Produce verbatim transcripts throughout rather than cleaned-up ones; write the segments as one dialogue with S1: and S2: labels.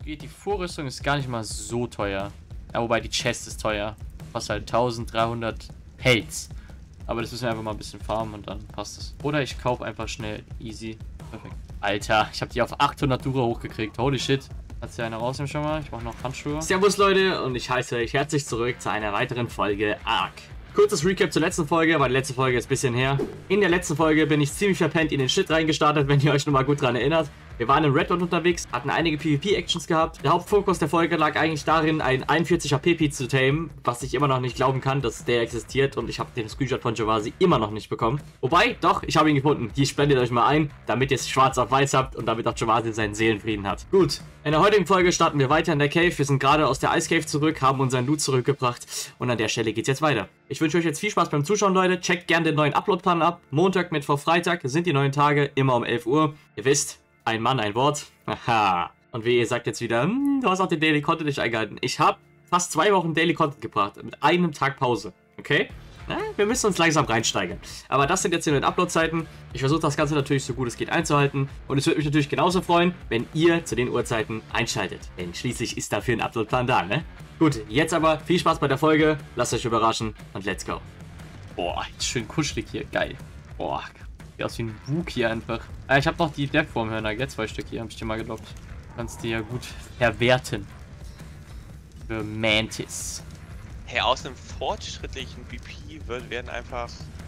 S1: geht. Die Vorrüstung ist gar nicht mal so teuer. Ja, wobei die Chest ist teuer. Kostet halt dreizehnhundert Pelz. Aber das müssen wir einfach mal ein bisschen farmen und dann passt es. Oder ich kaufe einfach schnell. Easy. Perfekt. Alter, ich habe die auf achthundert Dura hochgekriegt. Holy shit. Kannst du eine rausnehmen schon mal? Ich mache noch Handschuhe. Servus Leute und ich heiße euch herzlich zurück zu einer weiteren Folge Ark. Kurzes Recap zur letzten Folge, weil die letzte Folge ist ein bisschen her. In der letzten Folge bin ich ziemlich verpennt in den Shit reingestartet, wenn ihr euch noch mal gut dran erinnert. Wir waren in Redwood unterwegs, hatten einige PvP-Actions gehabt. Der Hauptfokus der Folge lag eigentlich darin, einen einundvierziger P P zu tamen, was ich immer noch nicht glauben kann, dass der existiert und ich habe den Screenshot von Javasi immer noch nicht bekommen. Wobei, doch, ich habe ihn gefunden. Hier spendet euch mal ein, damit ihr es schwarz auf weiß habt und damit auch Javasi seinen Seelenfrieden hat. Gut, in der heutigen Folge starten wir weiter in der Cave. Wir sind gerade aus der Ice Cave zurück, haben unseren Loot zurückgebracht und an der Stelle geht's jetzt weiter. Ich wünsche euch jetzt viel Spaß beim Zuschauen, Leute. Checkt gerne den neuen Upload-Plan ab. Montag, Mittwoch, Freitag sind die neuen Tage, immer um elf Uhr. Ihr wisst, ein Mann, ein Wort. Haha. Und wie ihr sagt jetzt wieder, hm, du hast auch den Daily Content nicht eingehalten. Ich habe fast zwei Wochen Daily Content gebracht, mit einem Tag Pause. Okay? Na, wir müssen uns langsam reinsteigern. Aber das sind jetzt die neuen Upload-Zeiten. Ich versuche das Ganze natürlich so gut es geht einzuhalten. Und es würde mich natürlich genauso freuen, wenn ihr zu den Uhrzeiten einschaltet. Denn schließlich ist dafür ein Upload-Plan da, ne? Gut, jetzt aber viel Spaß bei der Folge. Lasst euch überraschen und let's go. Boah, schön kuschelig hier. Geil. Boah, sieht aus wie ein Bug hier einfach. Ah, ich habe noch die Deathworm-Hörner. Jetzt zwei Stück hier, habe ich dir mal gedroppt. Kannst du ja gut verwerten. Für Mantis.
S2: Hey, aus einem fortschrittlichen B P wird, werden einfach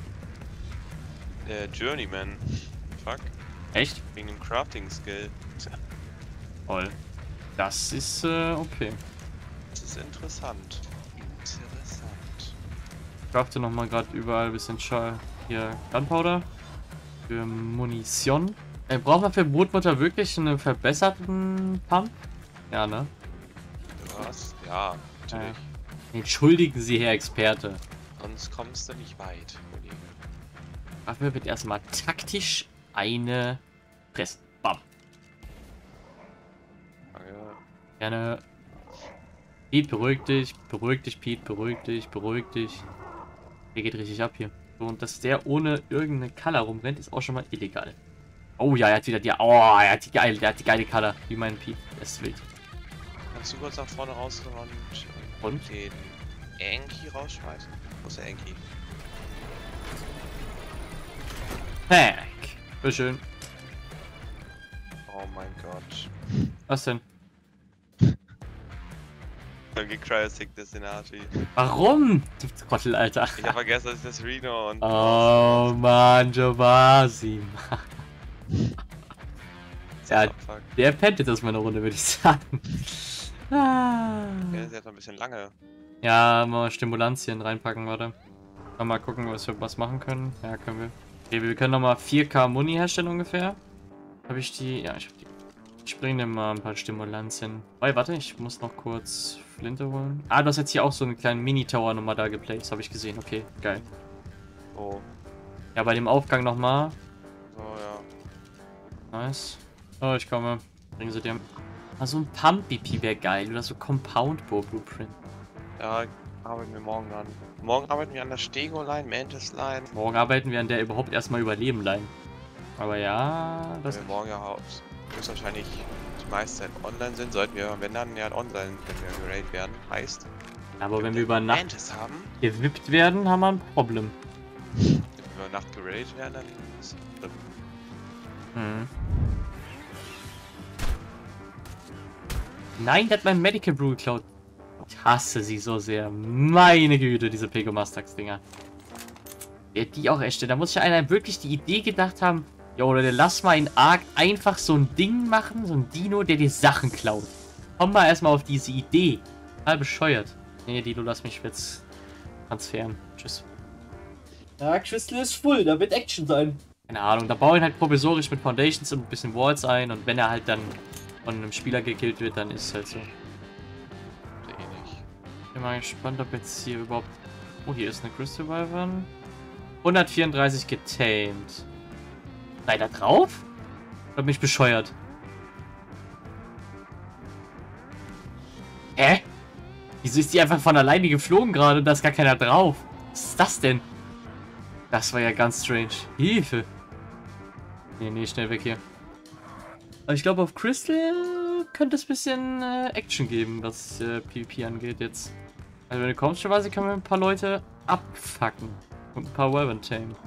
S2: äh, Journeyman. Fuck.
S1: Echt?
S2: Wegen dem Crafting-Skill.
S1: Toll. Das ist äh, okay.
S2: Das ist interessant. Interessant.
S1: Ich crafte nochmal gerade überall ein bisschen Schall. Hier Gunpowder. Für Munition. Äh, braucht man für Brotmutter wirklich einen verbesserten Pump? Ja, ne?
S2: Was? Ja, natürlich.
S1: Äh, entschuldigen Sie, Herr Experte.
S2: Sonst kommst du nicht weit, Kollege.
S1: Dafür wird erstmal taktisch eine pressen. Bam.
S2: Danke.
S1: Gerne. Pete, beruhig dich. Beruhig dich, Pete. Beruhig dich. Beruhig dich. Der geht richtig ab hier. So, und dass der ohne irgendeine Color rumrennt, ist auch schon mal illegal. Oh ja, er hat wieder die. Oh, er hat die geile, der hat die geile Color. Wie mein Pete. Das ist wild.
S2: Kannst du kurz nach vorne rausrennen und,
S1: Und?
S2: den Enki rausschmeißen? Wo ist der Enki?
S1: Hack. Sehr schön.
S2: Oh mein Gott.
S1: Was denn?
S2: Danke, Cryostic Destinati.
S1: Warum? Du Trottel, Alter.
S2: Ich hab vergessen, dass ich das Reno und.
S1: Oh man, Javasi. Ja, der pennt jetzt erstmal eine Runde, würde ich sagen. Ah.
S2: Der ist jetzt noch ein bisschen lange.
S1: Ja, mal Stimulantien reinpacken, warte. Mal gucken, was wir was machen können. Ja, können wir. Okay, wir können nochmal vier K Muni herstellen ungefähr. Habe ich die? Ja, ich habe die. Ich bringe dir mal ein paar Stimulantien. Warte, warte, ich muss noch kurz Flinte holen. Ah, du hast jetzt hier auch so einen kleinen Mini-Tower nochmal da geplaced. Das habe ich gesehen. Okay, geil.
S2: Oh.
S1: Ja, bei dem Aufgang nochmal.
S2: So, ja.
S1: Nice. Oh, ich komme. Bringen sie dir. Ah, so ein Pump-B P wäre geil. Oder so Compound-Bow-Blueprint.
S2: Ja, arbeiten wir morgen an. Morgen arbeiten wir an der Stego-Line, Mantis-Line.
S1: Morgen arbeiten wir an der überhaupt erstmal Überleben-Line. Aber ja, das...
S2: Wenn wir morgen ja Haupt höchstwahrscheinlich die meiste Zeit online sind, sollten wir, wenn dann, ja online, wenn wir geradet werden, heißt.
S1: Aber wenn wir über Nacht
S2: Mantis haben,
S1: gewippt werden, haben wir ein Problem.
S2: wenn wir über Nacht geradet werden, dann ist es schlimm.
S1: Hm. Nein, der hat mein Medical Brew geklaut. Ich hasse sie so sehr. Meine Güte, diese Pegomastax-Dinger. Wer die auch erstellt, da muss sich einer wirklich die Idee gedacht haben, jo, Leute, lass mal in Ark einfach so ein Ding machen, so ein Dino, der dir Sachen klaut. Komm mal erstmal auf diese Idee. Total bescheuert. Nee, Dino, lass mich jetzt transferen. Tschüss.
S3: Ja, Crystal ist full, da wird Action sein.
S1: Keine Ahnung, da baue ich halt provisorisch mit Foundations und ein bisschen Walls ein und wenn er halt dann von einem Spieler gekillt wird, dann ist es halt so.
S2: Eh nicht.
S1: Ich bin mal gespannt, ob jetzt hier überhaupt... Oh, hier ist eine Crystal Wyvern. hundertvierunddreißig getamed. Sei da drauf? Oder bin ich bescheuert? Hä? Wieso ist die einfach von alleine geflogen gerade und da ist gar keiner drauf? Was ist das denn? Das war ja ganz strange. Hilfe. Nee, nee, schnell weg hier. Aber ich glaube, auf Crystal könnte es ein bisschen äh, Action geben, was äh, PvP angeht jetzt. Also wenn du kommst, schon weiß ich, können wir ein paar Leute abfacken. Und ein paar Wyvern tamen.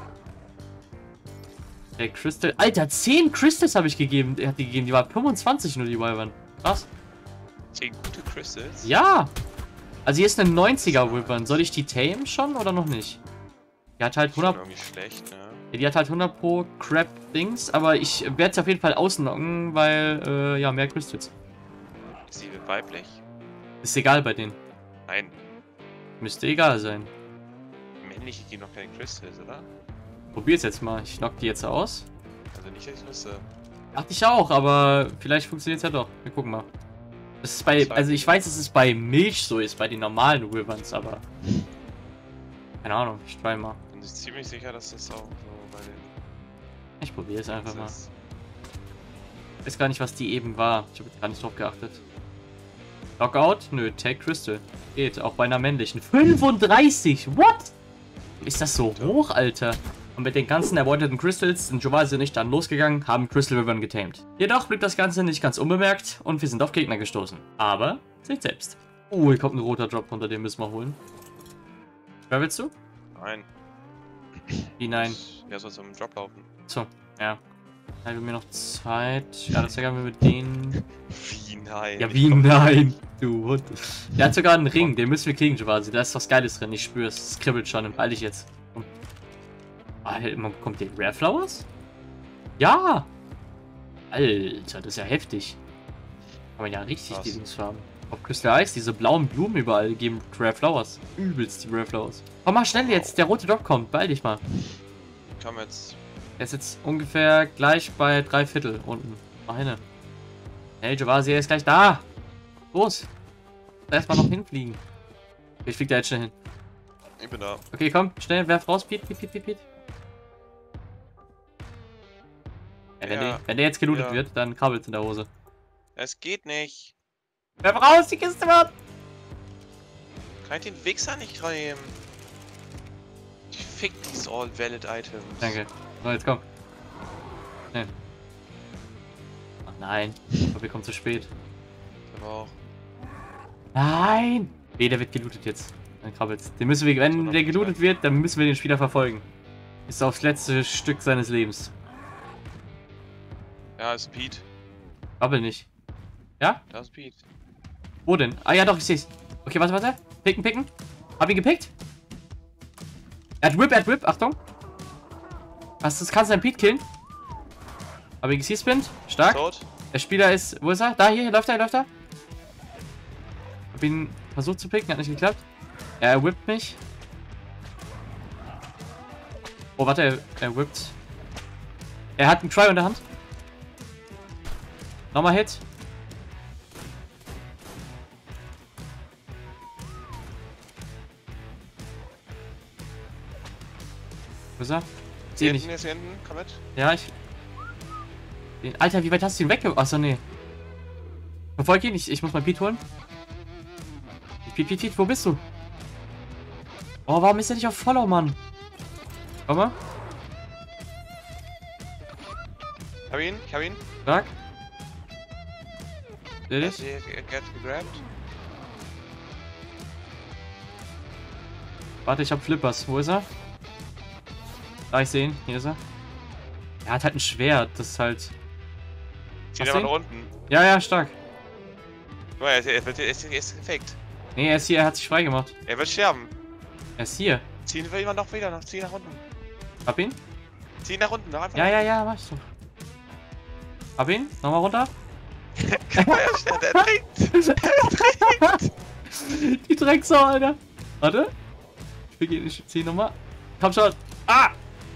S1: Der Crystal... Alter, zehn Crystals habe ich gegeben. Er hat die gegeben. Die war fünfundzwanzig nur, die Wyvern. Krass.
S2: zehn gute Crystals?
S1: Ja! Also hier ist eine neunziger Wyvern. Soll ich die tamen schon oder noch nicht? Die hat halt hundert...
S2: Irgendwie schlecht, ne?
S1: Die hat halt hundert pro Crap-Dings, aber ich werde sie auf jeden Fall ausnocken, weil, äh, ja, mehr Crystals.
S2: Ist sie weiblich?
S1: Ist egal bei denen.
S2: Nein.
S1: Müsste egal sein.
S2: Männliche geben noch keine Crystals, oder?
S1: Probier's jetzt mal. Ich knock die jetzt aus.
S2: Also nicht, dass ich wüsste.
S1: Dachte ich auch, aber vielleicht funktioniert's ja doch. Wir gucken mal. Das ist bei, also ich weiß, dass es bei Milch so ist, bei den normalen Wyverns, aber... Keine Ahnung, ich try mal.
S2: Bin ich ziemlich sicher, dass das auch so bei den...
S1: Ich probiere es einfach mal.
S2: ist.
S1: Ich weiß gar nicht, was die eben war. Ich habe jetzt gar nicht drauf geachtet. Lockout? Nö, Take Crystal. Geht, auch bei einer männlichen. fünfunddreißig! What? Ist das so hoch, Alter? Und mit den ganzen erbeuteten Crystals sind Jovasi nicht dann losgegangen, haben Crystal Wyvern getamed. Jedoch blieb das Ganze nicht ganz unbemerkt und wir sind auf Gegner gestoßen. Aber, seht selbst. Oh, hier kommt ein roter Drop runter, den müssen wir holen. Wer willst du?
S2: Nein.
S1: Wie nein?
S2: Ja, soll zum Drop laufen.
S1: So, ja. Haben wir noch Zeit? Ja, das sagen wir mit denen.
S2: Wie nein?
S1: Ja,
S2: Ich
S1: wie
S2: komm-
S1: nein? Du Hund. Der hat sogar einen Ring, den müssen wir kriegen, Jovasi. Da ist was Geiles drin, ich spür's. Es kribbelt schon, beeil dich jetzt. Komm. Alter, man bekommt den Rare Flowers? Ja! Alter, das ist ja heftig. Kann man ja richtig
S2: Krass.
S1: die Dings haben. Auf Crystal Ice, diese blauen Blumen überall geben Rare Flowers. Übelst die Rare Flowers. Komm mal schnell jetzt, der rote Drop kommt, beeil dich mal.
S2: Komm jetzt.
S1: Er ist jetzt ungefähr gleich bei drei Viertel unten. Mach hin. Hey, Jovasi, er ist gleich da. Los. Erstmal noch hinfliegen. Okay, ich flieg da jetzt schnell hin.
S2: Ich bin da.
S1: Okay, komm, schnell, werf raus, Piet, Piet, Piet, Piet, Piet. Ja, wenn,
S2: Ja.
S1: Der, wenn der jetzt gelootet
S2: Ja.
S1: wird, dann krabbelt's in der Hose.
S2: Es geht nicht.
S1: Werf raus, die Kiste wird!
S2: Kann ich den Wichser nicht nehmen? Ich fick these all valid items.
S1: Danke. So, jetzt komm. Schnell. Ach nein, ich glaube, wir kommen zu spät.
S2: Aber auch.
S1: Nein! Nee, der wird gelootet jetzt. Dann krabbelt's. Den müssen wir, wenn der gelootet wird, dann müssen wir den Spieler verfolgen. Ist aufs letzte Stück seines Lebens.
S2: Ja, ist Pete.
S1: Krabbel nicht. Ja?
S2: Da ist Pete.
S1: Wo denn? Ah ja, doch, ich seh's. Okay, warte, warte. Picken, picken. Hab ihn gepickt. Er hat Whip, er hat Whip. Achtung. Was, das kannst du deinen Pete killen? Hab ihn gesiespinnt. Stark.
S2: Tot.
S1: Der Spieler ist... Wo ist er? Da, hier, hier läuft er, hier läuft er. Hab ihn versucht zu picken, hat nicht geklappt. Ja, er whippt mich. Oh, warte, er, er whippt. Er hat einen Try in der Hand. Nochmal Hit. Wo ist er? Ich
S2: Hier
S1: seh
S2: hinten,
S1: nicht.
S2: hier hinten, komm mit.
S1: Ja, ich... Den- Alter, wie weit hast du ihn wegge... Achso, nee. Verfolg ihn, ich, ich muss mal Pete holen. Pete, Pete, Pete, wo bist du? Oh, warum ist er nicht auf Follow, Mann? Komm mal.
S2: Hab ihn, ich hab ihn.
S1: Stark. Seh
S2: Er
S1: dich?
S2: hat gegrabt.
S1: Warte, ich hab Flippers. Wo ist er? Da, ich seh ihn. Hier ist er. Er hat halt ein Schwert. Das ist halt...
S2: Zieh
S1: Hast
S2: ihn
S1: du
S2: aber
S1: ihn?
S2: nach unten.
S1: Ja, ja, stark.
S2: Guck mal, er ist, er wird- er ist, er ist gefaked.
S1: Nee, er ist hier. Er hat sich freigemacht.
S2: Er wird sterben.
S1: Er ist hier.
S2: Ziehen wir ihn noch wieder, noch, zieh ihn nach unten.
S1: Hab ihn?
S2: Zieh ihn nach unten, noch einfach.
S1: Ja, ja, ja, mach ich doch. Hab ihn? Nochmal runter.
S2: Guck mal, er steht, er trinkt. Er trinkt.
S1: Die Drecksau, Alter. Warte. Ich beginne, ich zieh nochmal. Komm schon. Ah!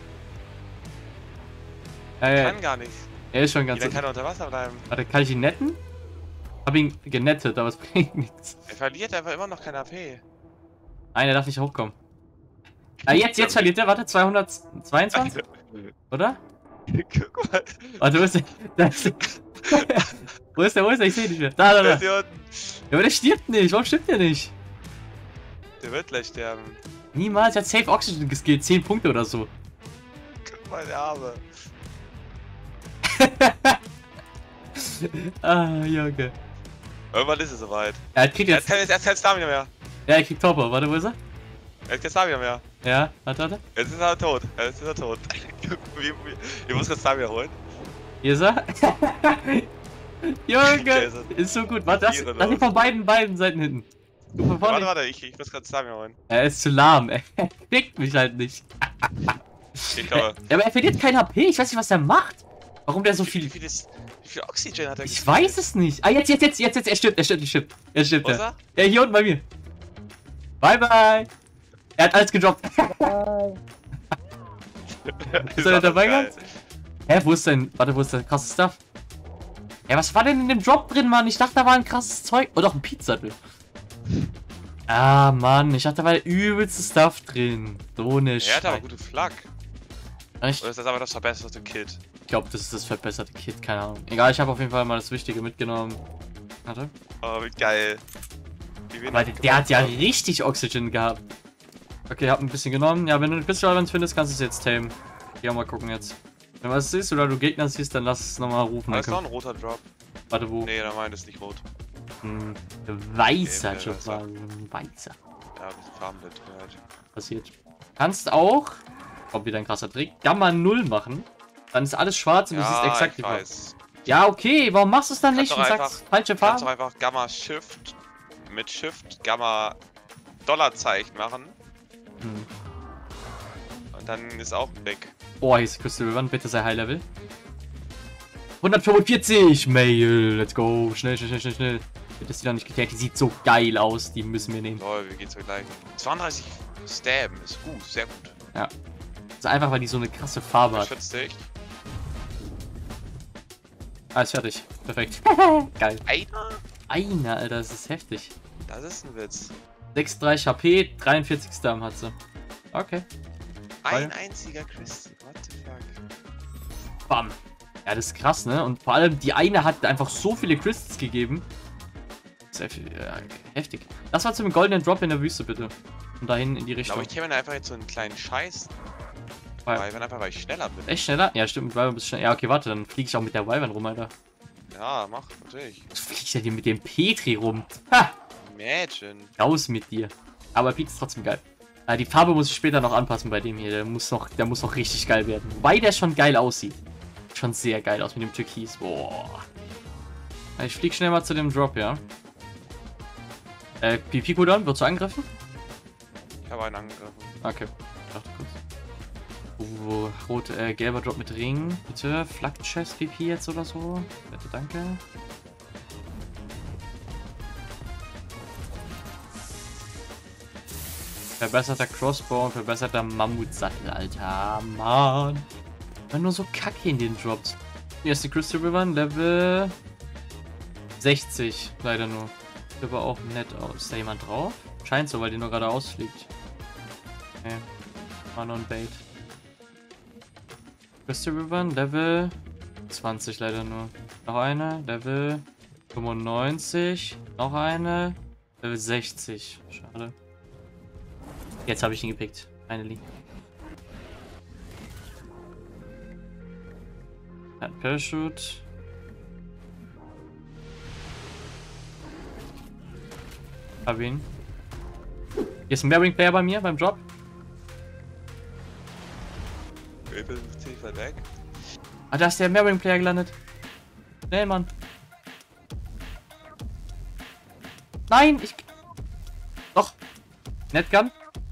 S1: Ja, ja,
S2: Kann gar nicht.
S1: er ist schon ganz...
S2: Jeder kann unter Wasser bleiben.
S1: Warte, kann ich ihn netten? Hab ihn genettet, aber es bringt nichts.
S2: Er verliert einfach immer noch kein A P.
S1: Nein, er darf nicht hochkommen. Ah, jetzt, jetzt verliert er. Warte, zweihundertzweiundzwanzig? Oder?
S2: Guck mal.
S1: Warte, wo ist der? Da ist der. Wo ist der? Wo ist der? Ich seh ihn nicht mehr. Da, da,
S2: Der
S1: da.
S2: ist hier unten.
S1: Ja, aber der stirbt nicht. Warum stirbt der nicht?
S2: Der wird gleich sterben.
S1: Niemals. Er hat Safe Oxygen geskillt. zehn Punkte oder so.
S2: Guck mal, der Arme.
S1: Ah, Junge.
S2: Irgendwann ist es soweit.
S1: Er kriegt
S2: Er
S1: jetzt...
S2: hat jetzt kein Stamina mehr.
S1: Ja, er kriegt Topper. Warte, wo ist er?
S2: Er hat kein Stamina mehr.
S1: Ja, warte, warte.
S2: Jetzt ist er tot. Jetzt ist er tot. wie, wie, ich muss kein Stamina holen.
S1: Hier ist er. Junge,
S2: Jason.
S1: ist so gut. Warte, lass,
S2: Tiere
S1: lass ihn
S2: los.
S1: von beiden, beiden Seiten hinten. Du von vorne.
S2: Warte, warte, ich, ich muss gerade Stamina holen.
S1: Er ist zu lahm. Er kriegt mich halt nicht.
S2: Ich glaube.
S1: Ja, aber er verliert kein H P. Ich weiß nicht, was er macht. Warum der so
S2: Wie,
S1: viel...
S2: wie, viel ist, wie viel Oxygen hat er
S1: Ich weiß es nicht. Ah, jetzt, jetzt, jetzt, jetzt, jetzt. Er stirbt, er stirbt, er stirbt. Er stirbt,
S2: Wo ist
S1: ja.
S2: er?
S1: Ja, hier unten bei mir. Bye, bye. Er hat alles gedroppt. Ist er nicht dabei ganz? Hä, wo ist denn... Warte, wo ist der krasse Stuff? Ja, was war denn in dem Drop drin, Mann? Ich dachte, da war ein krasses Zeug. Oder auch ein Pizzadel. Ah, Mann. Ich dachte, da war der übelste Stuff drin. So eine
S2: Er hat aber
S1: Scheiße.
S2: gute Flak.
S1: Ich
S2: Oder ist das aber das verbesserte Kit?
S1: glaube, das ist das verbesserte Kit. Keine Ahnung. Egal, ich habe auf jeden Fall mal das Wichtige mitgenommen. Warte.
S2: Oh, wie geil. Wie wir
S1: Weil
S2: noch
S1: der hat ja
S2: gemacht haben.
S1: richtig Oxygen gehabt. Okay, hab ein bisschen genommen. Ja, wenn du eine Pistol Evans findest, kannst du es jetzt tamen. Geh mal gucken jetzt. Wenn du was siehst oder du Gegner siehst, dann lass es nochmal rufen.
S2: Da
S1: Dann
S2: ist noch
S1: können-
S2: ein roter Drop.
S1: Warte, wo?
S2: Nee, da meint es nicht rot.
S1: Hm, weißer
S2: Okay,
S1: schon
S2: weißer.
S1: mal. Weißer.
S2: Ja, ein bisschen Farbenblind halt.
S1: Passiert. Kannst auch, kommt wieder ein krasser Trick, Gamma null machen. Dann ist alles schwarz und du siehst exakt
S2: ich
S1: die Farbe.
S2: weiß.
S1: Ja, okay, warum machst du es dann
S2: Kannst
S1: nicht
S2: doch
S1: und
S2: einfach-
S1: sagst falsche
S2: Du kannst
S1: Farbe?
S2: doch einfach Gamma Shift mit Shift Gamma Dollarzeichen machen
S1: Hm.
S2: und dann ist auch weg.
S1: Oh, hier ist Crystal River, bitte sei High Level. hundertfünfundvierzig, Mail, let's go. Schnell, schnell, schnell, schnell, schnell. Wird das die noch nicht geklärt? Die sieht so geil aus, die müssen wir nehmen.
S2: Lol, wie geht's mir gleich? zweiunddreißig Stabben ist gut, sehr gut.
S1: Ja. Also einfach, weil die so eine krasse Farbe hat.
S2: Schützt dich.
S1: Alles fertig. Perfekt. Geil.
S2: Einer?
S1: Einer, Alter, das ist heftig.
S2: Das ist ein Witz.
S1: sechsunddreißig H P, dreiundvierzig Stam hat sie. Okay.
S2: Ein
S1: Geil.
S2: einziger Crystal, what the fuck?
S1: Bam. Ja, das ist krass, ne? Und vor allem, die eine hat einfach so viele Crystals gegeben. Sehr viel, ja, heftig. Das war zum goldenen Drop in der Wüste, bitte. Und dahin in die
S2: Ich
S1: Richtung.
S2: glaube, ich käme da einfach jetzt so einen kleinen Scheiß.
S1: Weil-
S2: Weil, wenn einfach, weil ich schneller bin.
S1: Echt schneller? Ja, stimmt, mit Wyvern bist du schnell. Ja, okay, warte, dann fliege ich auch mit der Wyvern rum, Alter.
S2: Ja, mach, natürlich.
S1: Du fliegst ja hier mit dem Petri rum. Ha!
S2: Imagine.
S1: Raus mit dir. Aber Pete ist trotzdem geil. Ah, die Farbe muss ich später noch anpassen bei dem hier. Der muss noch, der muss noch richtig geil werden. Wobei der schon geil aussieht. Schon sehr geil aus mit dem Türkis. Boah. Ich flieg schnell mal zu dem Drop, ja. Äh, Pico-Down, wird du angegriffen?
S2: Ich habe einen angegriffen.
S1: Okay. Ich dachte kurz. Uh, rot, äh, gelber Drop mit Ring. Bitte. Flak-Chest P P jetzt oder so. Bitte, danke. Verbesserter Crossbow und verbesserter Mammutsattel, Alter. Mann. War nur so kacke in den Drops. Hier ist die Crystal River, Level sechzig. Leider nur. Sieht aber auch nett aus. Ist da jemand drauf? Scheint so, weil die nur gerade ausfliegt. Okay. War nur ein Bait. Crystal River, Level zwanzig leider nur. Noch eine, Level fünfundneunzig. Noch eine, Level sechzig. Schade. Jetzt habe ich ihn gepickt. Finally. Hat Parachute. Hab ihn. Hier ist ein Marine Player bei mir beim Drop.
S2: Ich bin ziemlich weit weg.
S1: Ah, da ist der Marine Player gelandet. Schnell, Mann. Nein, ich. Doch. Netgun.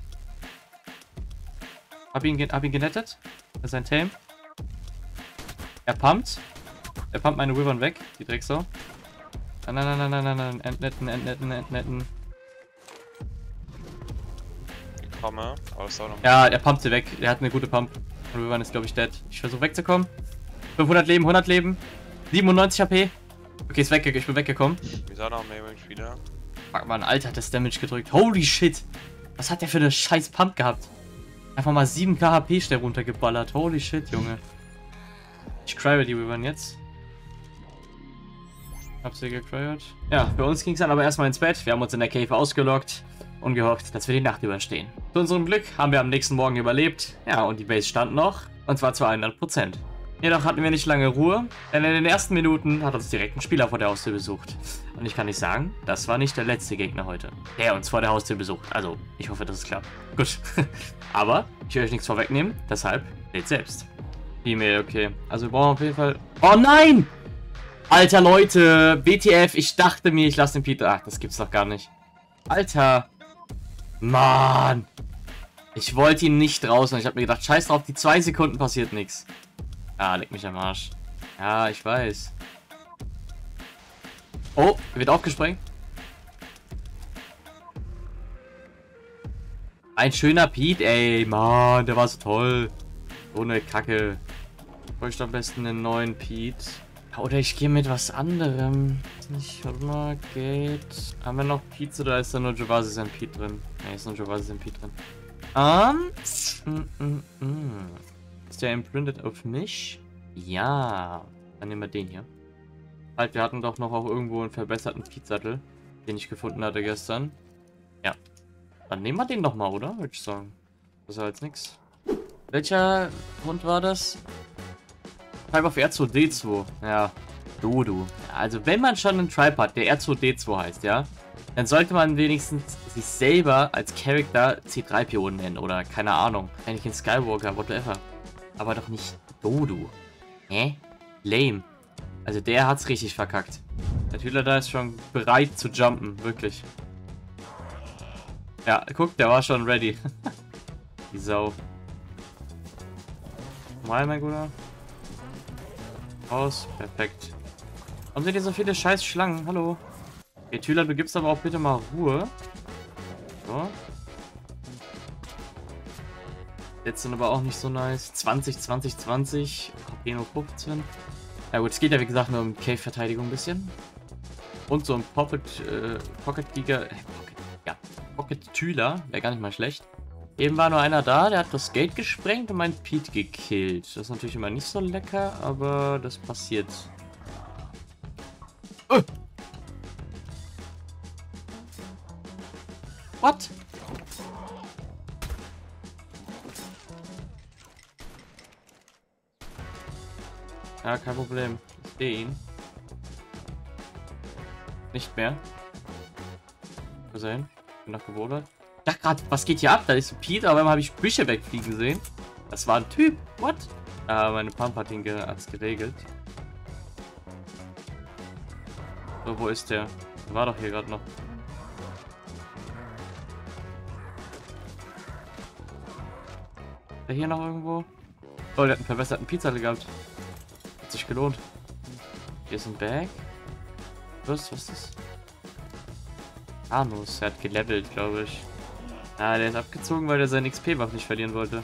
S1: Hab ihn, ge- hab ihn genettet. Das ist ein Tame. Er pumpt. Er pumpt meine Wyvern weg. Die Drecksau. Nein, nein, nein, nein, nein, nein. Entnetten, entnetten, entnetten.
S2: Ich komme, aber das ist auch noch.
S1: Ja, er pumpt sie weg. Er hat eine gute Pump. Und Wyvern ist, glaube ich, dead. Ich versuche wegzukommen. fünfhundert Leben, hundert Leben. siebenundneunzig H P. Okay, ist weggekommen. Ich bin weggekommen.
S2: Wir sind auch noch mehr Spieler.
S1: Fuck, Mann, Alter, hat das Damage gedrückt. Holy shit. Was hat der für eine scheiß Pump gehabt? Einfach mal sieben K H P schnell runtergeballert. Holy shit, Junge. Ich cryo die Wyvern jetzt. Hab sie gecryot. Ja, für uns ging es dann aber erstmal ins Bett. Wir haben uns in der Cave ausgelockt und gehofft, dass wir die Nacht überstehen. Zu unserem Glück haben wir am nächsten Morgen überlebt. Ja, und die Base stand noch. Und zwar zu hundert Prozent. Jedoch hatten wir nicht lange Ruhe, denn in den ersten Minuten hat uns direkt ein Spieler vor der Haustür besucht. Und ich kann nicht sagen, das war nicht der letzte Gegner heute, der uns vor der Haustür besucht. Also, ich hoffe, dass es klappt. Gut. Aber ich will euch nichts vorwegnehmen, deshalb seht selbst. E-Mail, okay. Also wir brauchen auf jeden Fall... Oh nein! Alter Leute, B T F, ich dachte mir, ich lasse den Peter... Ach, das gibt's doch gar nicht. Alter. Mann. Ich wollte ihn nicht draußen. Ich habe mir gedacht, scheiß drauf, die zwei Sekunden passiert nichts. Ah, leck mich am Arsch. Ja, ich weiß. Oh, wird aufgesprengt. Ein schöner Pete, ey, Mann, der war so toll. So eine Kacke. Ich bräuchte am besten einen neuen Pete. Oder ich gehe mit was anderem. Nicht, warte mal, geht. Haben wir noch Pete oder ist da nur Javasi sein Pete drin? Ne, ist nur Javasi sein Pete drin. Um, mm, mm, mm. Ist der imprinted auf mich? Ja. Dann nehmen wir den hier. Halt, wir hatten doch noch auch irgendwo einen verbesserten Pete-Sattel, den ich gefunden hatte gestern. Ja. Dann nehmen wir den doch mal, oder? Würde ich sagen. Das war jetzt nix. Welcher Hund war das? Tribe of R zwei D zwei. Ja. Dodo. Ja, also wenn man schon einen Tribe hat, der R zwei D zwei heißt, ja, dann sollte man wenigstens sich selber als Charakter C drei P O nennen oder keine Ahnung. Anakin Skywalker, whatever. Aber doch nicht Dodo. Hä? Lame. Also der hat's richtig verkackt. Der Tüler da ist schon bereit zu jumpen, wirklich. Ja, guck, der war schon ready. Die Sau. Mal, mein Guter. Aus, perfekt. Warum sind hier so viele scheiß Schlangen? Hallo. Okay, Tüler, du gibst aber auch bitte mal Ruhe. So. Jetzt sind aber auch nicht so nice. zwanzig, zwanzig, zwanzig. Kopeno fünfzehn. Ja gut, es geht ja wie gesagt nur um Cave-Verteidigung ein bisschen. Und so ein Pocket, äh, Pocket Giga, äh, Pocket, ja, Pocket Tüler, wäre gar nicht mal schlecht. Eben war nur einer da, der hat das Gate gesprengt und meinen Pete gekillt. Das ist natürlich immer nicht so lecker, aber das passiert. Uh. What? Ja, kein Problem. Ich sehe ihn. Nicht mehr. Wo ist er hin? Bin noch gewodert. Ich dachte gerade, was geht hier ab? Da ist so Pete, aber einmal habe ich Büsche wegfliegen sehen. Das war ein Typ. What? Ah, meine Pump hat ihn ge hat's geregelt. So, wo ist der? Der war doch hier gerade noch. Ist der hier noch irgendwo? Oh, der hat einen verbesserten Pizza gehabt. Hat sich gelohnt. Hier ist ein Bag. Was? Was ist das? Anus. Er hat gelevelt, glaube ich. Ah, der ist abgezogen, weil er seinen X P-Buff nicht verlieren wollte.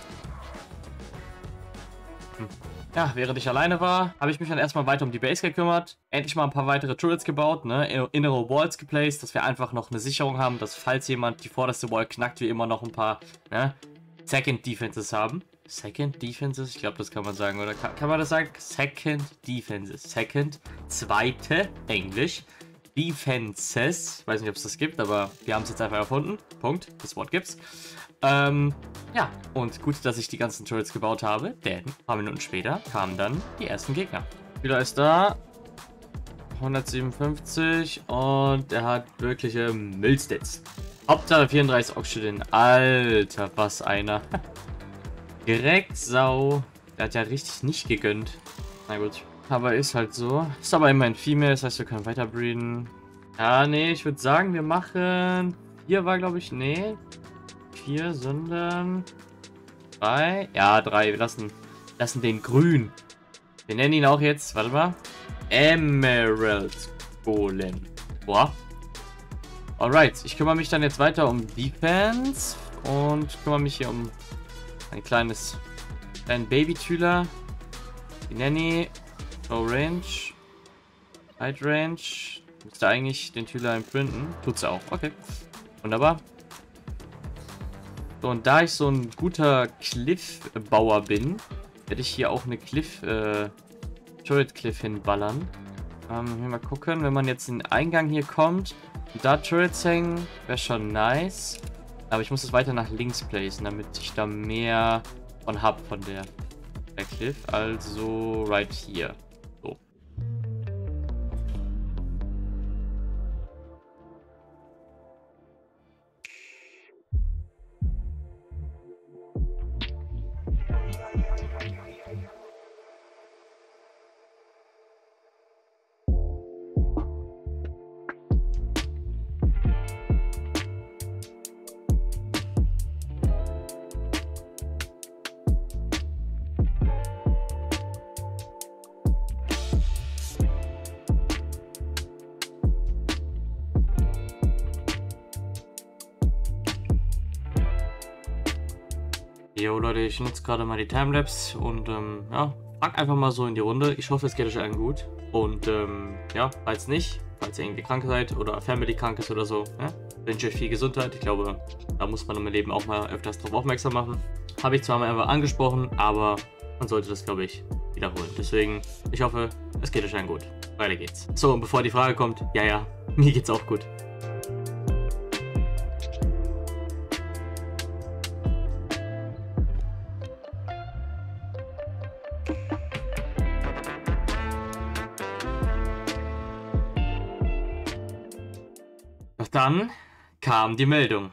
S1: Hm. Ja, während ich alleine war, habe ich mich dann erstmal weiter um die Base gekümmert. Endlich mal ein paar weitere Turrets gebaut, ne? Innere Walls geplaced, dass wir einfach noch eine Sicherung haben, dass falls jemand die vorderste Wall knackt, wir immer noch ein paar, ne? Second Defenses haben. Second Defenses? Ich glaube, das kann man sagen, oder? Kann, kann man das sagen? Second Defenses. Second, zweite, Englisch. Defenses. Ich weiß nicht, ob es das gibt, aber wir haben es jetzt einfach erfunden. Punkt. Das Wort gibt's. Ähm, ja, und gut, dass ich die ganzen Turrets gebaut habe, denn ein paar Minuten später kamen dann die ersten Gegner. Wieder ist da. hundertsiebenundfünfzig und er hat wirkliche Müllstats. Hauptsache vierunddreißig Oxygen. Alter, was einer. Direkt Sau. Der hat ja richtig nicht gegönnt. Na gut. Aber ist halt so. Ist aber immerhin Female, das heißt, wir können weiterbreeden. Ja, nee, ich würde sagen, wir machen... Vier war, glaube ich, nee. Vier, sondern... Drei. Ja, drei. Wir lassen, lassen den grün. Wir nennen ihn auch jetzt, warte mal. Emerald Golem. Boah. Alright, ich kümmere mich dann jetzt weiter um Defense. Und kümmere mich hier um ein kleines... Kleinen Baby-Tüler. Die Nanny... Low Range. High Range. Müsste eigentlich den Tüler imprinten. Tut's auch. Okay. Wunderbar. So, und da ich so ein guter Cliff-Bauer bin, werde ich hier auch eine Cliff, äh, Turret Cliff hinballern. Ähm, mal gucken, wenn man jetzt in den Eingang hier kommt und da Turrets hängen, wäre schon nice. Aber ich muss es weiter nach links placen, damit ich da mehr von hab von der Der Cliff, also right here. So. Jo Leute, ich nutze gerade mal die Timelapse und ähm, ja, frag einfach mal so in die Runde. Ich hoffe, es geht euch allen gut. Und ähm, ja, falls nicht, falls ihr irgendwie krank seid oder Family krank ist oder so, ja, wünsche euch viel Gesundheit. Ich glaube, da muss man im Leben auch mal öfters drauf aufmerksam machen. Habe ich zwar mal einfach angesprochen, aber man sollte das, glaube ich, wiederholen. Deswegen, ich hoffe, es geht euch allen gut. Weiter geht's. So, und bevor die Frage kommt, ja, ja, mir geht's auch gut. Doch dann kam die Meldung.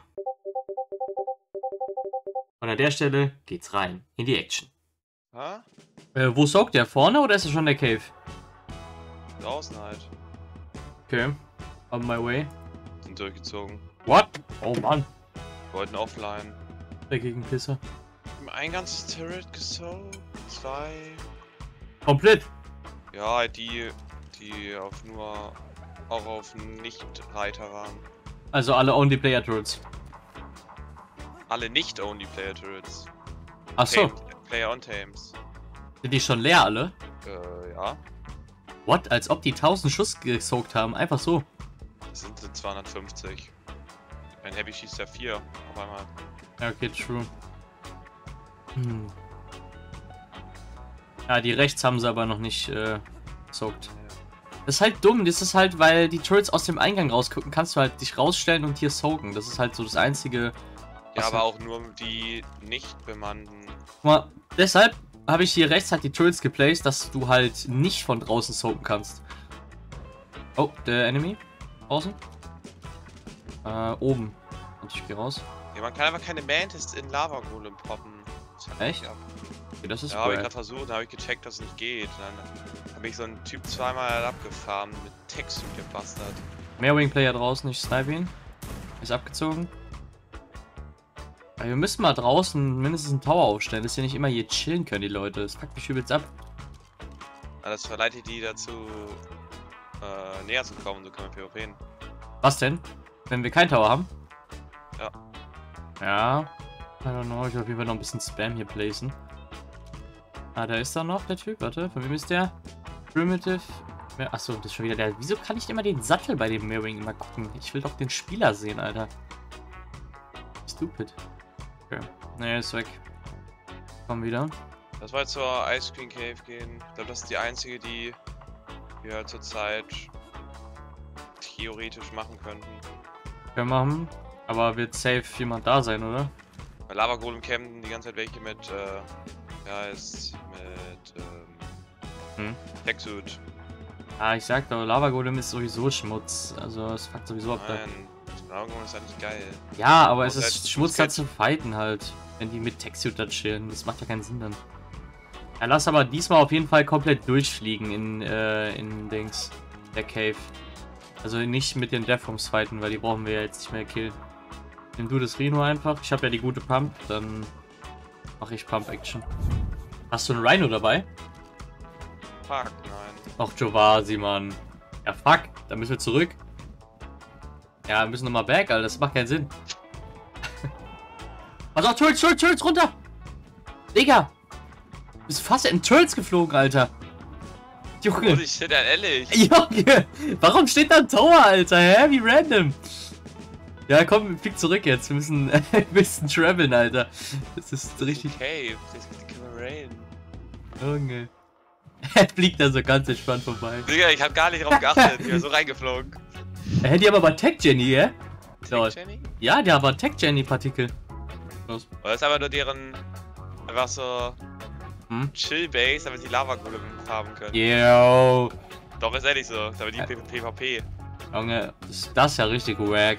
S1: Und an der Stelle geht's rein in die Action.
S2: Hä?
S1: Äh, wo saugt der? Vorne oder ist er schon der Cave?
S2: Draußen halt.
S1: Okay. On my way.
S2: Sind durchgezogen.
S1: What? Oh Mann.
S2: Wollten offline.
S1: Dreckigen Pisser.
S2: Ein ganzes Turret gesaugt. Zwei.
S1: Komplett.
S2: Ja, die, die auf nur auch auf Nicht-Reiter waren.
S1: Also alle Only Player Turrets.
S2: Alle nicht Only Player Turrets.
S1: Ach so.
S2: Tamed, Player on Tames.
S1: Sind die schon leer alle?
S2: Äh, ja.
S1: What? Als ob die tausend Schuss gesaugt haben. Einfach so.
S2: Das sind so zweihundertfünfzig. Ein Heavy schießt ja vier auf einmal.
S1: Ja, okay, true. Hm. Ja, die rechts haben sie aber noch nicht äh, gesaugt. Das ist halt dumm, das ist halt, weil die Turrets aus dem Eingang rausgucken, kannst du halt dich rausstellen und hier soaken. Das ist halt so das einzige.
S2: Ja, aber auch nur die nicht bemannten.
S1: Guck mal, deshalb habe ich hier rechts halt die Turrets geplaced, dass du halt nicht von draußen soaken kannst. Oh, der Enemy. Außen. Äh, oben. Und ich gehe raus.
S2: Ja, man kann einfach keine Mantis in Lava Golem poppen.
S1: Echt? Okay, das ist
S2: ja, habe ich
S1: cool.
S2: gerade versucht, dann habe ich gecheckt, dass es nicht geht. Dann habe ich so einen Typ zweimal abgefahren mit Text und dem Bastard.
S1: Mehr Wingplayer draußen, ich snipe ihn. Ist abgezogen. Aber wir müssen mal draußen mindestens einen Tower aufstellen, dass wir nicht immer hier chillen können, die Leute. Das packt mich übelst ab.
S2: Ja, das verleitet die dazu, äh, näher zu kommen, so können wir PvPen.
S1: Was denn? Wenn wir keinen Tower haben?
S2: Ja.
S1: Ja. I don't know, ich will auf jeden Fall noch ein bisschen Spam hier placen. Ah, da ist da noch der Typ. Warte, von wem ist der? Primitive. Achso, das ist schon wieder der. Wieso kann ich immer den Sattel bei dem Mirroring immer gucken? Ich will doch den Spieler sehen, Alter. Stupid. Okay. Ne, ist weg. Komm wieder.
S2: Das war jetzt zur Ice Queen Cave gehen. Ich glaube, das ist die einzige, die wir halt zurzeit theoretisch machen könnten.
S1: Können wir machen. Aber wird safe jemand da sein, oder?
S2: Bei Lava Golem campen die ganze Zeit welche mit, äh, ja, ist mit, ähm,
S1: Hm?
S2: Textsuit.
S1: Ah, ich sag doch, Lava Golem ist sowieso Schmutz. Also, es fuckt sowieso ab. Da.
S2: Nein, Lava Golem ist eigentlich geil.
S1: Ja, aber es
S2: Außer
S1: ist
S2: als
S1: Schmutz da
S2: Set.
S1: zu fighten halt. Wenn die mit Textsuit da chillen. Das macht ja keinen Sinn dann. Ja, lass aber diesmal auf jeden Fall komplett durchfliegen in, äh, in Dings. Der Cave. Also nicht mit den Deathworms fighten, weil die brauchen wir ja jetzt nicht mehr killen. Nimm du das Rhino einfach. Ich habe ja die gute Pump. Dann mache ich Pump-Action. Hast du einen Rhino dabei?
S2: Fuck, nein.
S1: Ach, Jovasi, Mann. Ja, fuck. Dann müssen wir zurück. Ja, wir müssen nochmal back, Alter. Das macht keinen Sinn. Pass auf, Turrets, Turrets, Turrets, runter! Digga! Du bist fast in Turrets geflogen, Alter. Junge.
S2: Holy shit, ehrlich.
S1: Junge! Warum steht da ein Tower, Alter? Hä? Wie random. Ja, komm, flieg zurück jetzt. Wir müssen ein bisschen traveln, Alter. Das ist richtig...
S2: Okay, das kann man rain.
S1: Junge. Er fliegt da so ganz entspannt vorbei.
S2: Digga, ich hab gar nicht drauf geachtet. Ich bin so reingeflogen.
S1: Hä, die haben aber Tech Jenny, hä? So.
S2: Jenny?
S1: Ja, die haben aber Tech Jenny Partikel. Los.
S2: Oder ist aber nur deren. Einfach so.
S1: Hm?
S2: Chill-Base, damit die Lava-Golem haben können.
S1: Yo.
S2: Doch, ist ehrlich so. Damit die P V P.
S1: Junge, ist das ja richtig wack.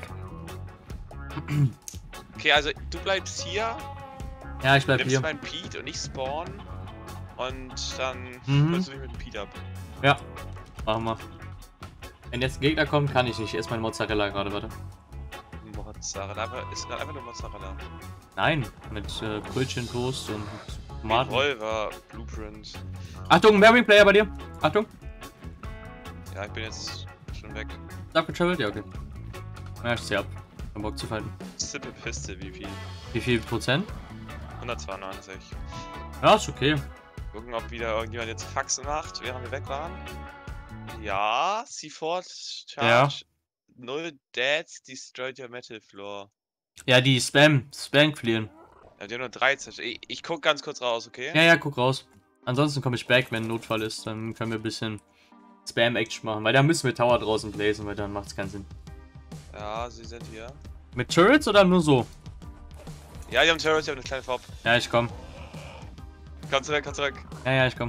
S2: Okay, also du bleibst hier,
S1: Ja, ich bleib
S2: nimmst
S1: hier.
S2: meinen Pete und ich spawn. Und dann
S1: Mhm.
S2: holst du mich mit dem Pete ab.
S1: Ja, machen wir. Wenn jetzt ein Gegner kommt, kann ich nicht. Erst mein Mozzarella gerade, warte.
S2: Mozzarella, ist gerade einfach nur Mozzarella.
S1: Nein, mit äh, Brötchen, Toast und Tomaten.
S2: Revolver, Blueprint.
S1: Achtung, Marine Player bei dir. Achtung.
S2: Ja, ich bin jetzt schon weg.
S1: Sag getravelt? Ja, okay. Ja, ich zieh ab. Kein Bock zu fighten.
S2: Sippe Piste, wie viel?
S1: Wie viel Prozent?
S2: hundertzweiundneunzig.
S1: Ja, ist okay.
S2: Gucken, ob wieder irgendjemand jetzt Faxen macht, während wir weg waren. Ja, C vier Charge. Null Deads destroyed your metal floor.
S1: Ja, die Spam. Spam clearen.
S2: Ja, die haben nur dreizehn. Ich, ich guck ganz kurz raus, okay?
S1: Ja, ja, guck raus. Ansonsten komme ich back, wenn Notfall ist. Dann können wir ein bisschen Spam-Action machen. Weil da müssen wir Tower draußen blazen, weil dann macht es keinen Sinn.
S2: Ja, sie sind hier.
S1: Mit Turrets oder nur so?
S2: Ja, die haben Terrorist, die haben eine kleine Fob.
S1: Ja, ich komm.
S2: Komm zurück, komm zurück.
S1: Ja, ja, ich komm.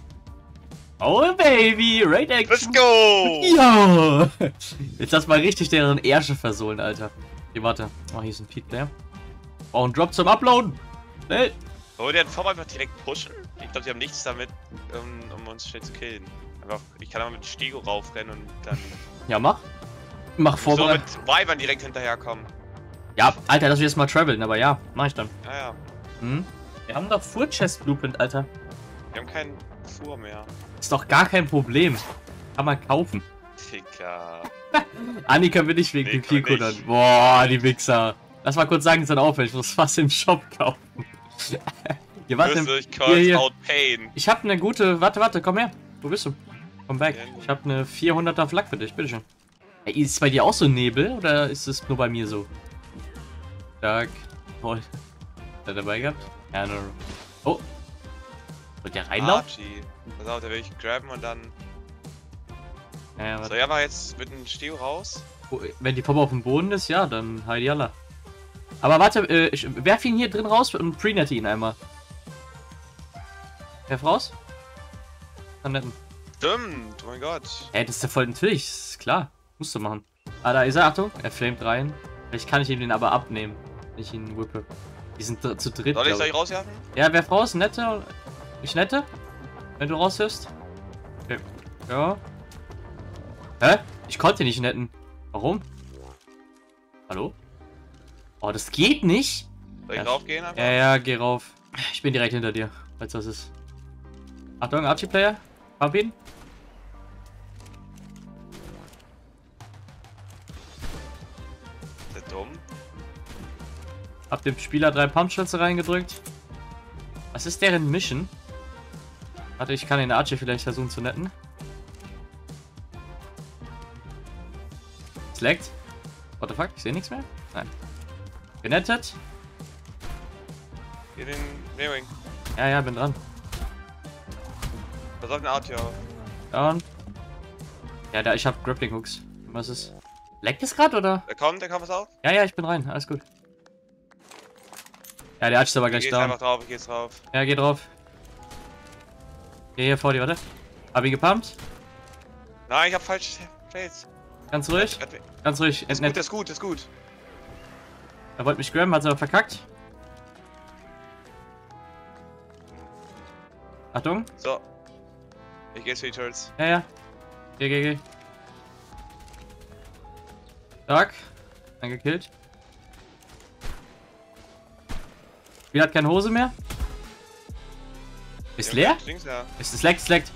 S1: Oh, Baby! Raid Action!
S2: Let's go!
S1: Ja! Jetzt lass mal richtig deren Ärsche versohlen, Alter. Hier, warte. Oh, hier ist ein Pete Player. Oh, ein Drop zum Uploaden! Schnell!
S2: Wollen wir den Fob einfach direkt pushen? Ich glaube, die haben nichts damit, um, um uns schnell zu killen. Einfach, ich kann aber mit Stego raufrennen und dann
S1: Ja, mach. Mach
S2: so
S1: Vorbereitung.
S2: mit Weibern direkt hinterherkommen.
S1: Ja, Alter, lass mich jetzt mal traveln, aber ja, mach ich dann.
S2: Ja, ja.
S1: Hm? Wir haben doch Full Chest Blueprint, Alter.
S2: Wir haben keinen Fuhr mehr.
S1: Ist doch gar kein Problem. Kann man kaufen.
S2: Dicker.
S1: Anni können wir nicht wegen
S2: Nee,
S1: dem
S2: können wir
S1: Kiko dann.
S2: nicht.
S1: Boah, die Wichser. Lass mal kurz sagen, die sind aufhören. Ich muss was im Shop kaufen. Hier, warte.
S2: Durch
S1: Hier,
S2: Calls
S1: hier.
S2: out pain.
S1: Ich hab eine gute. Warte, warte, komm her. Wo bist du? Komm back.
S2: Ja.
S1: Ich hab eine vierhunderter Flak für dich, bitteschön. Ey, ist es bei dir auch so Nebel oder ist es nur bei mir so? Stark. Toll. Hat er dabei gehabt? Ja, no. Oh. Wird der reinlaufen?
S2: Archie. Pass auf, der will ich grabben und dann.
S1: Ja, ja,
S2: So,
S1: warte.
S2: ja, war jetzt mit dem Steo raus.
S1: Oh, wenn die Pop auf dem Boden ist, ja, dann Heidi Allah. Aber warte, äh, ich werf ihn hier drin raus und prenette ihn einmal. Werf raus. Kann netten.
S2: Stimmt, oh mein Gott.
S1: Ey, das ist ja voll natürlich, ist klar. Musst du machen. Ah, da ist er, Achtung. Er flamet rein. Vielleicht kann ich ihm den aber abnehmen, wenn ich ihn whippe. Die sind dr- zu dritt,
S2: Soll ich,
S1: glaub
S2: soll ich rauswerfen?
S1: Ja, werf raus, nette. Ich nette. Wenn du raushörst. Okay. Ja. Hä? Ich konnte nicht netten. Warum? Hallo? Oh, das geht nicht.
S2: Soll ich
S1: Ja.
S2: raufgehen einfach?
S1: Ja, ja, geh rauf. Ich bin direkt hinter dir, falls das ist. Achtung, Archie-Player. Pump ihn.
S2: Ist der dumm?
S1: Hab dem Spieler drei Pumpschütze reingedrückt. Was ist deren Mission? Warte, ich kann den Archie vielleicht versuchen zu netten. Es laggt. What the fuck? Ich sehe nichts mehr? Nein. Genettet.
S2: Hier den Nearing.
S1: Ja, ja, bin dran.
S2: Pass auf den Archie auf.
S1: Down. Ja, da, ich hab Grappling Hooks. Was ist? Laggt es gerade oder?
S2: Der kommt, der kommt was auf.
S1: Ja, ja, ich bin rein. Alles gut. Ja, der Archie ist aber
S2: Ich
S1: gleich
S2: geh
S1: down.
S2: einfach drauf, ich geh jetzt drauf.
S1: Ja, geh drauf. Geh hier vor dir, warte. Hab ihn gepumpt.
S2: Nein, ich hab falsch Plates.
S1: Ganz ruhig. Ganz ruhig.
S2: Ist gut,
S1: Entnet.
S2: ist gut, ist gut.
S1: Er wollte mich grabben, hat aber verkackt. Achtung.
S2: So. Ich geh jetzt für die Turrets.
S1: Ja, ja. Geh, geh, geh. Stark. Angekillt. Spieler hat keine Hose mehr. Ist leer?
S2: Links, ja.
S1: Ist es leckt, es leckt.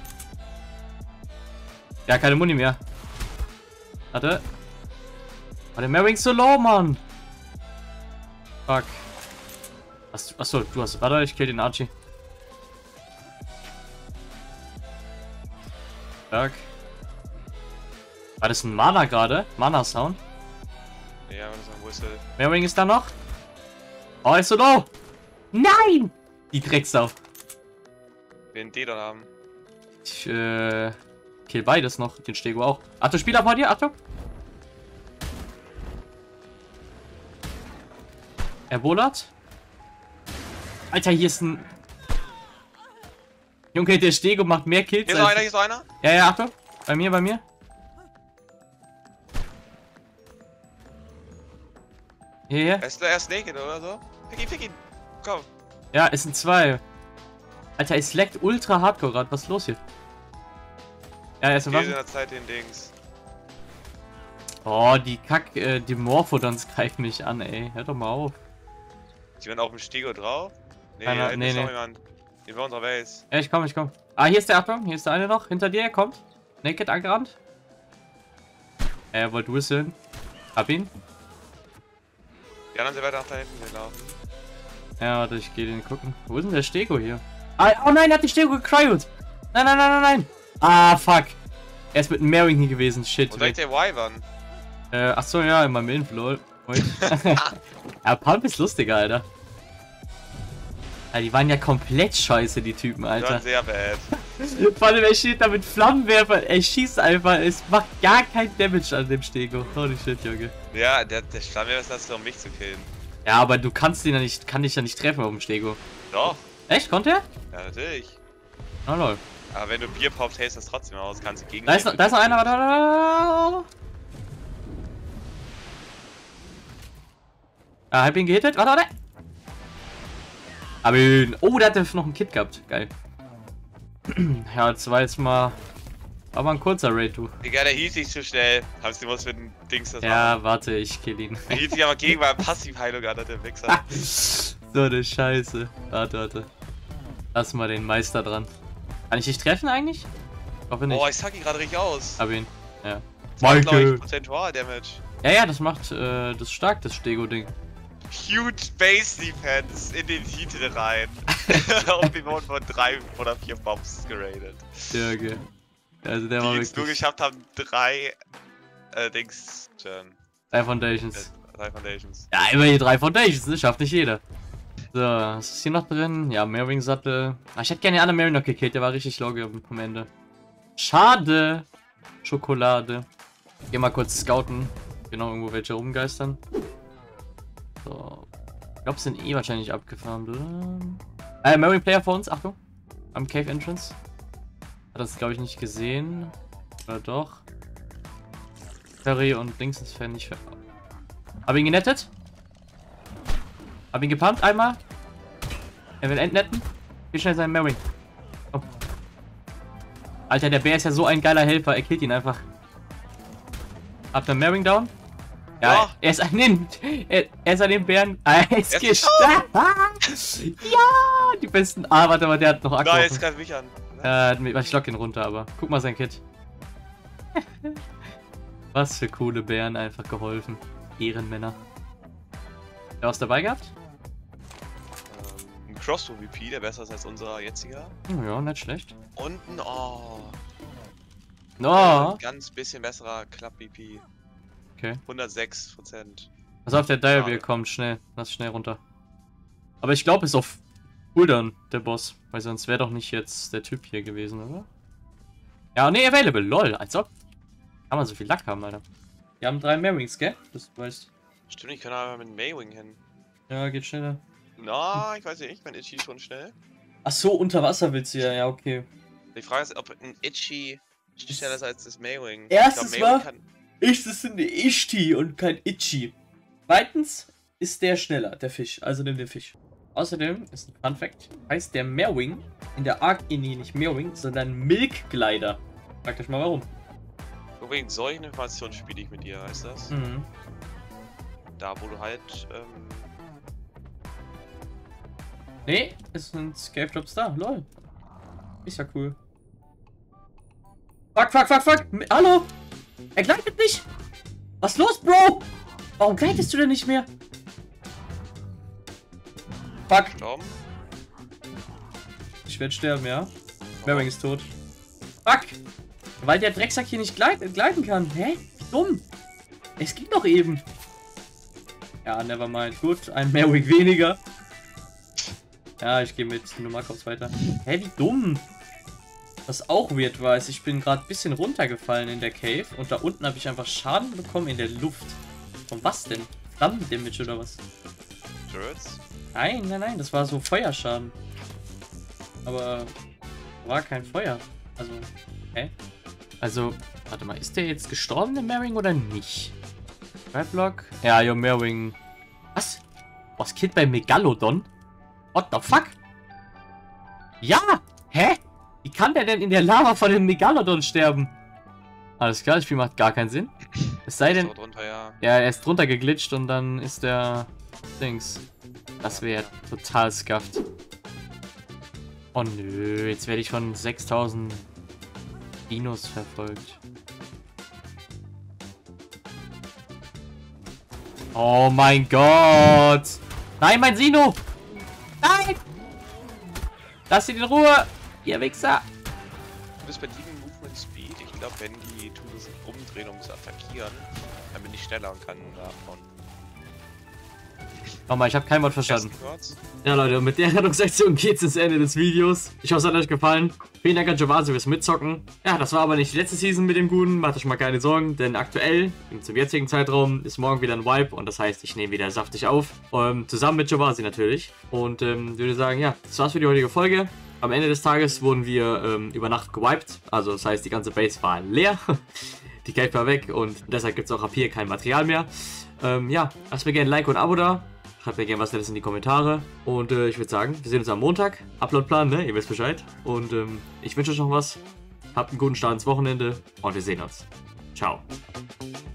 S1: Ja, keine Muni mehr. Warte. Oh, der Merwing ist so low, Mann. Fuck. Hast, achso, du hast. Warte, ich kill den Archie. Stark. War das ein Mana gerade? Mana-Sound?
S2: Ja, das ist ein Whistle.
S1: Merwing ist da noch? Oh, ist so low. Nein! Die Drecksau.
S2: Wir einen D-Don haben.
S1: Ich, äh, kill beides noch. Den Stego auch. Achtung, Spieler vor dir. Achtung. Er bullert. Alter, hier ist ein... Junge, der Stego macht mehr Kills.
S2: Hier ist
S1: als...
S2: einer, hier ist einer.
S1: Ja, ja, Achtung. Bei mir, bei mir. Hier, hier.
S2: Er ist, er ist naked oder so. Pick ihn, pick ihn. Komm.
S1: Ja, es sind zwei. Alter, es leckt ultra hardcore gerade. Was ist los hier? Ja, er ist ein
S2: Geh in
S1: Waffen.
S2: der Zeit den Dings.
S1: Oh, die Kack, äh, die Morphodons greifen mich an, ey. Hör doch mal auf.
S2: Die werden auf dem Stego drauf. Nee,
S1: Keiner-
S2: da hinten
S1: nee,
S2: ist noch
S1: nee.
S2: jemand. Die war unserer Base.
S1: Ja, ich komm, ich komm. Ah, hier ist der, Achtung. Hier ist der eine noch. Hinter dir, er kommt. Naked angerannt. Er wollte whistlen. Hab ihn.
S2: Die anderen sind weiter nach da hinten gelaufen.
S1: Ja, warte, ich geh den gucken. Wo ist denn der Stego hier? Ah, oh nein, er hat die Stego gecryot. Nein, nein, nein, nein, nein. Ah, fuck. Er ist mit einem Meowing hier gewesen. Shit.
S2: Wo ist der Wyvern?
S1: Äh, achso, ja, in meinem Inf, lol. Ja, Pump ist lustiger, Alter. Ja, die waren ja komplett scheiße, die Typen,
S2: Die
S1: Alter.
S2: waren sehr bad.
S1: Vor allem, er steht da mit Flammenwerfer, er schießt einfach, es macht gar kein Damage an dem Stego. Holy shit, Junge.
S2: Ja, der, der Stammwerfer ist das, um mich zu killen.
S1: Ja, aber du kannst ihn ja nicht, kann dich ja nicht treffen auf dem Stego.
S2: Doch.
S1: Echt, konnte er?
S2: Ja, natürlich.
S1: Oh lol.
S2: Aber wenn du Bier poppst, hältst du das trotzdem aus. Kannst du gegen.
S1: Da ist, noch- da ist noch einer, warte, warte, warte. Ah, hab ihn gehittet, warte, warte. Hab ihn. Oh, der hatte noch einen Kit gehabt, geil. Ja, das war jetzt mal. War mal ein kurzer Raid, du.
S2: Digga, der hielt sich zu schnell. Hab's du musst mit dem Dings das machen.
S1: Ja, warte, ich kill ihn.
S2: Der hielt sich aber gegen meine Passivheilung an, der Wichser.
S1: So eine Scheiße. Warte, warte. Lass mal den Meister dran. Kann ich dich treffen eigentlich? Ich hoffe nicht.
S2: Oh, ich sag ihn gerade richtig aus.
S1: Hab ihn. Ja.
S2: Das macht, glaub ich,
S1: Michael.
S2: Prozentual Damage.
S1: Ja, ja, das macht äh, das stark, das Stego-Ding.
S2: Huge Base Defense in den Titel rein. Und wir wurden von drei oder vier Bombs geradet.
S1: Ja, okay. Also der war
S2: Die es nur
S1: wirklich.
S2: geschafft haben, drei äh, Dings. Turn.
S1: Drei Foundations.
S2: Äh, drei Foundations.
S1: Ja, immer hier drei Foundations, ne? Schafft nicht jeder. So, was ist hier noch drin? Ja, Meowing-Sattel. Ah, ich hätte gerne den anderen Meowing noch gekillt, der war richtig low am Ende. Schade. Schokolade. Geh mal kurz scouten. Genau, irgendwo welche rumgeistern. So. Ich glaube, es sind eh wahrscheinlich abgefarmt, oder? Äh, Meowing Player vor uns, Achtung. Am Cave Entrance. Hat das, glaube ich, nicht gesehen. Oder doch? Ferry und Dings ist Fan nicht ver. Hab ihn genettet. Hab ihn gepumpt einmal. Er will entnetten. Geh schnell seinen Meowing. Oh. Alter, der Bär ist ja so ein geiler Helfer. Er killt ihn einfach. Hab den Meowing down. Ja,
S2: Ja.
S1: er ist an den. Er, er ist an den Bären. Ah, er ist
S2: Er ist
S1: gestorben. Ja, die besten. Ah, warte mal, der hat noch Akku.
S2: Nein, jetzt greift mich an.
S1: Äh, ich lock ihn runter, aber guck mal sein Kit. Was für coole Bären einfach geholfen. Ehrenmänner. Ja, was dabei gehabt?
S2: Ähm, ein Crossbow V P, der besser ist als unser jetziger.
S1: Oh, ja, nicht schlecht.
S2: Und ein, oh,
S1: No.
S2: ein ganz bisschen besserer Club V P.
S1: Okay.
S2: hundertsechs Prozent.
S1: Pass auf, der Dial
S2: Schade.
S1: kommt schnell. Lass schnell runter. Aber ich glaube, es ist auf Cooldown, der Boss. Weil sonst wäre doch nicht jetzt der Typ hier gewesen, oder? Ja, nee, available. Lol, als ob. Kann man so viel Lack haben, Alter. Wir haben drei Meowings, gell? Das du weißt.
S2: Stimmt, ich kann aber mit Maywing hin.
S1: Ja, geht schneller.
S2: Na, ich weiß nicht, mein Itchy ist schon schnell.
S1: Ach so, unter Wasser willst du ja, ja, okay.
S2: Die Frage ist, ob ein Itchy schneller ist als das Maywing.
S1: Erstes
S2: ich glaub, Maywing
S1: war-
S2: kann.
S1: Ich, das sind Ishti und kein Itchy. Zweitens ist der schneller, der Fisch. Also nimm den Fisch. Außerdem ist ein Fun Fact, heißt der Meowing in der Ark, nee, nicht Meowing, sondern Milkglider. Fragt euch mal warum.
S2: Nur wegen solchen Informationen spiele ich mit dir, heißt das?
S1: Mhm.
S2: Da, wo du halt, ähm,
S1: Nee, es sind Cave Drops da, lol. Ist ja cool. Fuck, fuck, fuck, fuck! M- Hallo! Er gleitet nicht! Was ist los, Bro? Warum gleitest du denn nicht mehr? Fuck!
S2: gestorben.
S1: Ich werde sterben, ja? Meowing ist tot. Fuck! Weil der Drecksack hier nicht gleit gleiten kann. Hä? Wie dumm! Es ging doch eben. Ja, nevermind. Gut, ein Meowing weniger. Ja, ich gehe mit Numakops weiter. Hä, wie dumm! Was auch weird war, ist, ich bin gerade ein bisschen runtergefallen in der Cave und da unten habe ich einfach Schaden bekommen in der Luft. Von was denn? Flammendamage oder was?
S2: Turrets.
S1: Nein, nein, nein, das war so Feuerschaden. Aber war kein Feuer. Also, hä? Also, warte mal, ist der jetzt gestorben, der Merwing, oder nicht? Redblock? Ja, jo, Merwing. Was? Was Kid bei Megalodon? What the fuck? Ja! Hä? Wie kann der denn in der Lava von dem Megalodon sterben? Alles klar, das Spiel macht gar keinen Sinn. Es sei denn...
S2: Drunter, ja.
S1: ja, er ist drunter geglitscht und dann ist der... Dings. Das wäre total scuffed. Oh nö, jetzt werde ich von sechstausend Dinos verfolgt. Oh mein Gott! Nein, mein Sino! Nein! Lass ihn in Ruhe! Ihr Wichser!
S2: Du bist bei diesem Movement Speed. Ich glaube, wenn die tun sich umdrehen, um zu attackieren, dann bin ich schneller und kann davon.
S1: Nochmal, ich habe kein Wort verstanden. Ja, Leute, mit der Rettungsaktion geht's ins Ende des Videos. Ich hoffe, es hat euch gefallen. Vielen Dank an Jovasi fürs Mitzocken. Ja, das war aber nicht die letzte Season mit dem Guten. Macht euch mal keine Sorgen, denn aktuell, zum jetzigen Zeitraum, ist morgen wieder ein Wipe. Und das heißt, ich nehme wieder saftig auf. Ähm, zusammen mit Jovasi natürlich. Und ähm, würde sagen, ja, das war's für die heutige Folge. Am Ende des Tages wurden wir ähm, über Nacht gewiped. Also das heißt, die ganze Base war leer. Die Cave war weg und deshalb gibt es auch ab hier kein Material mehr. Ähm, ja, lasst mir gerne ein Like und ein Abo da. Schreibt mir gerne was Nettes in die Kommentare. Und äh, ich würde sagen, wir sehen uns am Montag. Uploadplan, ne? Ihr wisst Bescheid. Und ähm, ich wünsche euch noch was. Habt einen guten Start ins Wochenende. Und wir sehen uns. Ciao.